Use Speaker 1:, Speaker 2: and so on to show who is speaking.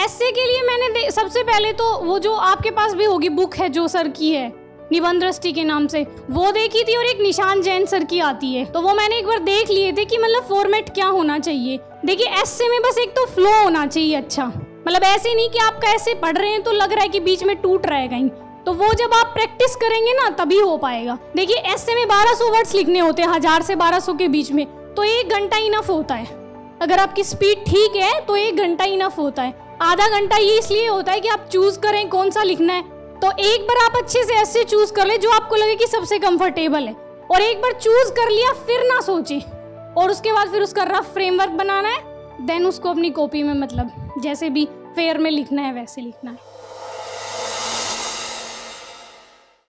Speaker 1: ऐसे के लिए मैंने सबसे पहले तो वो जो आपके पास भी होगी बुक है जो सर की है, निबंध दृष्टि के नाम से, वो देखी थी, और एक निशान जैन सर की आती है, तो वो मैंने एक बार देख लिए थे कि मतलब फॉर्मेट क्या होना चाहिए। देखिए ऐसे में बस एक तो फ्लो होना चाहिए अच्छा, मतलब ऐसे नहीं कि आप कैसे पढ़ रहे हैं तो लग रहा है कि बीच में टूट रहा है कहीं, तो वो जब आप प्रैक्टिस करेंगे ना तभी हो पाएगा। देखिए ऐसे में 1200 वर्ड्स लिखने होते हैं 1000 से 1200 के बीच में, तो 1 घंटा इनफ होता है। अगर आपकी स्पीड ठीक है तो 1 घंटा इनफ होता है। आधा घंटा ये इसलिए होता है कि आप चूज करें कौन सा लिखना है। तो एक बार आप अच्छे से ऐसे चूज कर ले जो आपको लगे कि सबसे कंफर्टेबल है, और एक बार चूज कर लिया फिर ना सोचे, और उसके बाद फिर उसका रफ फ्रेमवर्क बनाना है, देन उसको अपनी कॉपी में मतलब जैसे भी फेयर में लिखना है वैसे लिखना है।